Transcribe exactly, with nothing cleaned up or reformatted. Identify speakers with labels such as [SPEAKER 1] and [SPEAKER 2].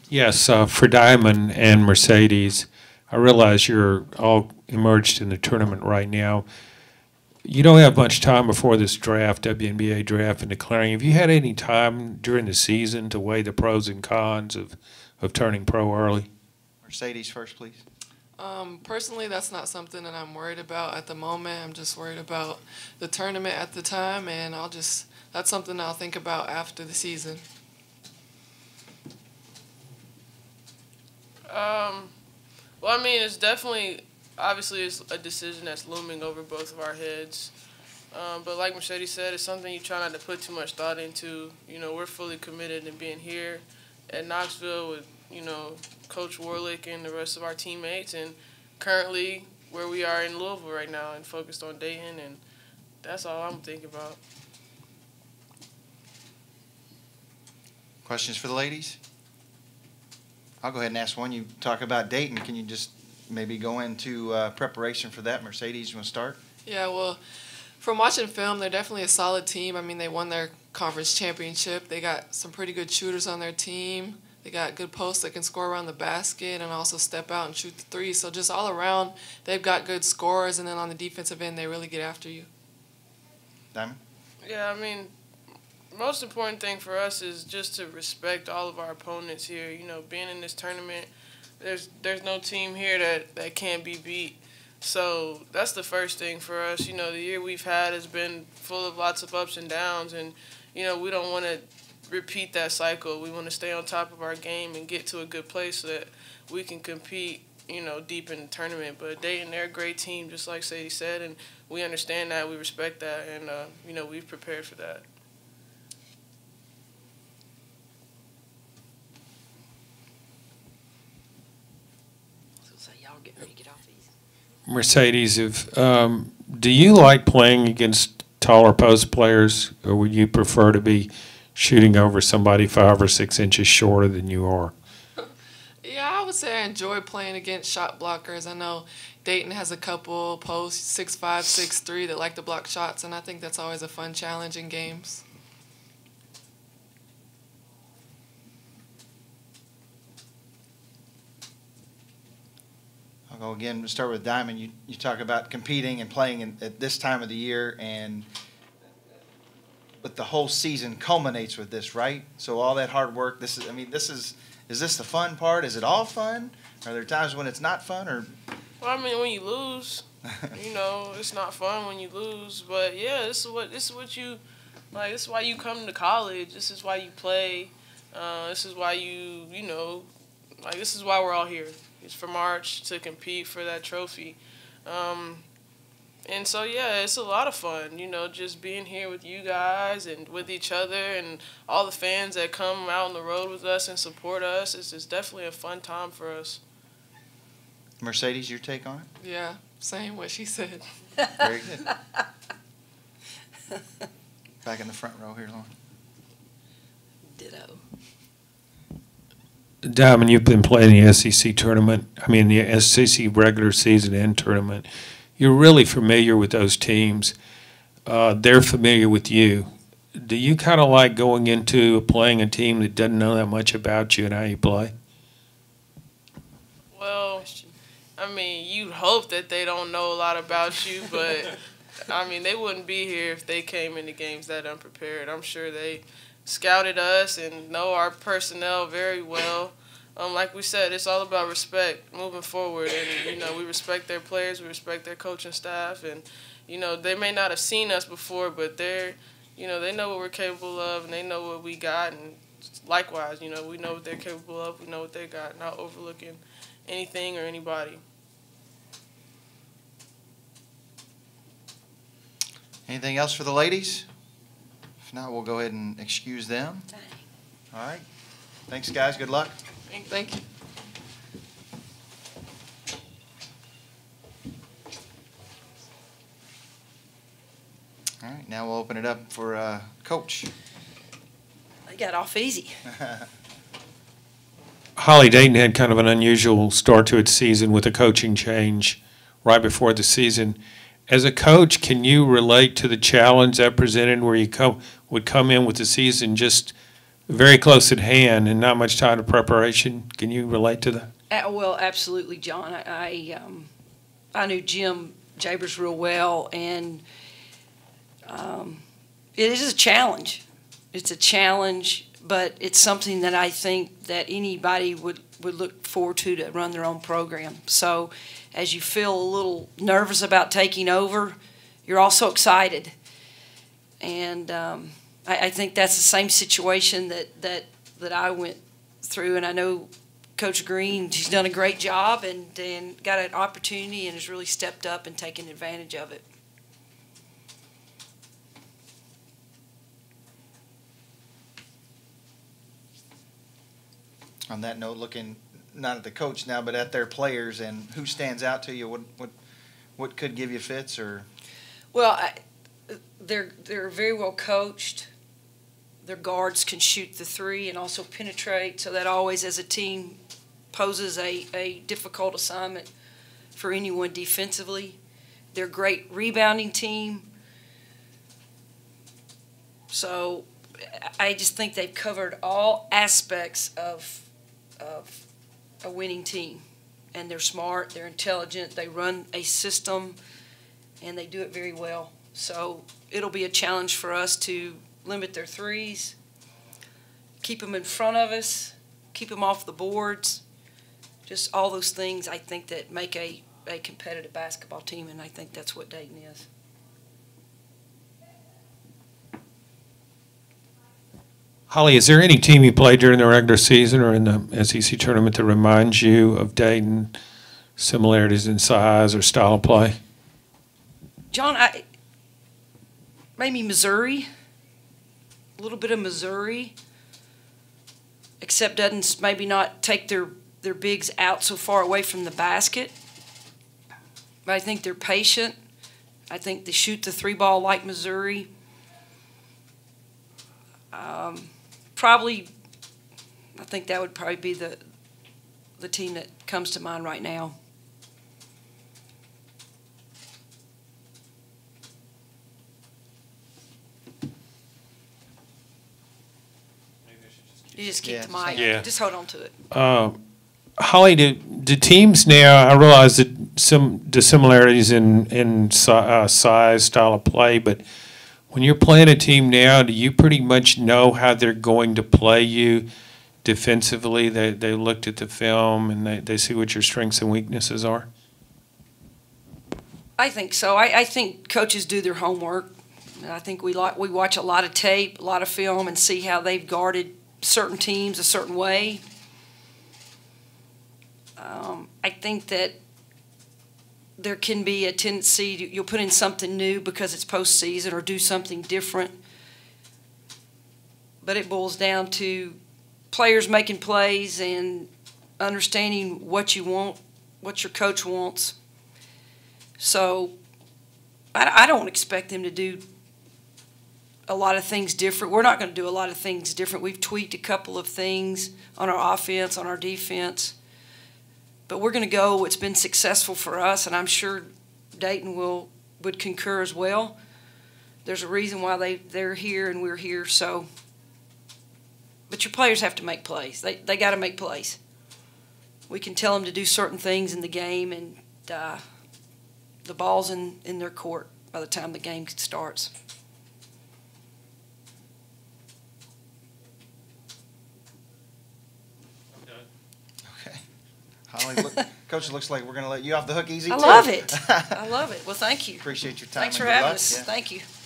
[SPEAKER 1] Yes, uh, for Diamond and Mercedes, I realize you're all emerged in the tournament right now. You don't have much time before this draft, W N B A draft, and declaring. Have you had any time during the season to weigh the pros and cons of, of turning pro early?
[SPEAKER 2] Mercedes first, please.
[SPEAKER 3] Um, personally, that's not something that I'm worried about at the moment. I'm just worried about the tournament at the time, and I'll just that's something I'll think about after the season.
[SPEAKER 4] Um, well, I mean, it's definitely, obviously, it's a decision that's looming over both of our heads. Um, but like Mercedes said, it's something you try not to put too much thought into. You know, we're fully committed in being here at Knoxville with, you know, Coach Warlick and the rest of our teammates, and currently where we are in Louisville right now and focused on Dayton, and that's all I'm thinking about.
[SPEAKER 2] Questions for the ladies? I'll go ahead and ask one. You talk about Dayton. Can you just maybe go into uh, preparation for that? Mercedes, you want to start?
[SPEAKER 3] Yeah, well, from watching film, they're definitely a solid team. I mean, they won their conference championship. They got some pretty good shooters on their team. They got good posts that can score around the basket and also step out and shoot the three. So just all around, they've got good scorers, and then on the defensive end, they really get after you.
[SPEAKER 2] Diamond?
[SPEAKER 4] Yeah, I mean, most important thing for us is just to respect all of our opponents here. You know, being in this tournament, there's there's no team here that, that can't be beat. So that's the first thing for us. You know, the year we've had has been full of lots of ups and downs, and, you know, we don't want to repeat that cycle. We want to stay on top of our game and get to a good place so that we can compete, you know, deep in the tournament. But Dayton, they're a great team, just like Sadie said, and we understand that, we respect that, and, uh, you know, we've prepared for that.
[SPEAKER 1] Mercedes, if, um, do you like playing against taller post players, or would you prefer to be shooting over somebody five or six inches shorter than you are?
[SPEAKER 3] Yeah, I would say I enjoy playing against shot blockers. I know Dayton has a couple posts, six five, six three, that like to block shots, and I think that's always a fun challenge in games.
[SPEAKER 2] I'll go again. We'll start with Diamond. You, you talk about competing and playing in, at this time of the year, and but the whole season culminates with this, right? So all that hard work, this is, I mean, this is, is this the fun part? Is it all fun? Are there times when it's not fun? Or?
[SPEAKER 4] Well, I mean, when you lose, you know, it's not fun when you lose. But yeah, this is what this is what you like. This is why you come to college. This is why you play. Uh, this is why you, you know, like this is why we're all here. It's for March to compete for that trophy. Um, And so, yeah, it's a lot of fun, you know, just being here with you guys and with each other and all the fans that come out on the road with us and support us. It's, it's definitely a fun time for us.
[SPEAKER 2] Mercedes, your take on it?
[SPEAKER 3] Yeah, same what she said.
[SPEAKER 2] Very good. Back in the front row here, Lauren.
[SPEAKER 5] Ditto.
[SPEAKER 1] Diamond, you've been playing the S E C tournament, I mean the S E C regular season and tournament. You're really familiar with those teams. Uh, they're familiar with you. Do you kind of like going into playing a team that doesn't know that much about you and how you play?
[SPEAKER 4] Well, I mean, you'd hope that they don't know a lot about you, but, I mean, they wouldn't be here if they came into games that unprepared. I'm sure they scouted us and know our personnel very well. Um, like we said, it's all about respect moving forward. And, you know, we respect their players, we respect their coaching staff. And, you know, they may not have seen us before, but they're, you know, they know what we're capable of and they know what we got. And likewise, you know, we know what they're capable of, we know what they got, not overlooking anything or anybody.
[SPEAKER 2] Anything else for the ladies? If not, we'll go ahead and excuse them. All right. Thanks, guys. Good luck.
[SPEAKER 3] Thank you.
[SPEAKER 2] All right. Now we'll open it up for uh, Coach.
[SPEAKER 5] They got off easy.
[SPEAKER 1] Holly, Dayton had kind of an unusual start to its season with a coaching change right before the season. As a coach, can you relate to the challenge that presented where you come, would come in with the season just very close at hand and not much time to preparation. Can you relate to that?
[SPEAKER 5] Uh, well, absolutely, John. I I, um, I knew Jim Jabers real well, and um, it is a challenge. It's a challenge, but it's something that I think that anybody would, would look forward to to run their own program. So as you feel a little nervous about taking over, you're also excited. And um, I, I think that's the same situation that, that, that I went through, and I know Coach Green, she's done a great job and, and got an opportunity and has really stepped up and taken advantage of it.
[SPEAKER 2] On that note, looking not at the coach now, but at their players and who stands out to you, what what what could give you fits or?
[SPEAKER 5] Well, I, they're they're very well coached. Their guards can shoot the three and also penetrate, so that always, as a team, poses a, a difficult assignment for anyone defensively. They're a great rebounding team. So I just think they've covered all aspects of of a winning team. And they're smart, they're intelligent, they run a system, and they do it very well. So it'll be a challenge for us to limit their threes, keep them in front of us, keep them off the boards, just all those things I think that make a, a competitive basketball team, and I think that's what Dayton is.
[SPEAKER 1] Holly, is there any team you played during the regular season or in the S E C tournament that reminds you of Dayton, similarities in size or style of play?
[SPEAKER 5] John, I, maybe Missouri, a little bit of Missouri, except doesn't maybe not take their, their bigs out so far away from the basket. But I think they're patient. I think they shoot the three ball like Missouri. Um, probably, I think that would probably be the the team that comes to mind right now. You just keep
[SPEAKER 2] Yeah,
[SPEAKER 5] the mic.
[SPEAKER 1] Yeah.
[SPEAKER 5] Just hold on to it.
[SPEAKER 1] Uh, Holly, do, do teams now, I realize that some dissimilarities in, in si- uh, size, style of play, but when you're playing a team now, do you pretty much know how they're going to play you defensively? They, they looked at the film and they, they see what your strengths and weaknesses are?
[SPEAKER 5] I think so. I, I think coaches do their homework. I think we like we watch a lot of tape, a lot of film, and see how they've guarded certain teams a certain way. Um, I think that there can be a tendency to, you'll put in something new because it's postseason or do something different. But it boils down to players making plays and understanding what you want, what your coach wants. So I, I don't expect them to do a lot of things different. We're not going to do a lot of things different. We've tweaked a couple of things on our offense, on our defense. But we're going to go what's been successful for us, and I'm sure Dayton will would concur as well. There's a reason why they, they're here and we're here. So, but your players have to make plays. They they got to make plays. We can tell them to do certain things in the game, and uh, the ball's in, in their court by the time the game starts.
[SPEAKER 2] Holly, look, Coach, it looks like we're going to let you off the hook easy,
[SPEAKER 5] I
[SPEAKER 2] too.
[SPEAKER 5] love it. I love it. Well, thank you.
[SPEAKER 2] Appreciate your time.
[SPEAKER 5] Thanks
[SPEAKER 2] and
[SPEAKER 5] for
[SPEAKER 2] good
[SPEAKER 5] having
[SPEAKER 2] luck.
[SPEAKER 5] us.
[SPEAKER 2] Yeah.
[SPEAKER 5] Thank you.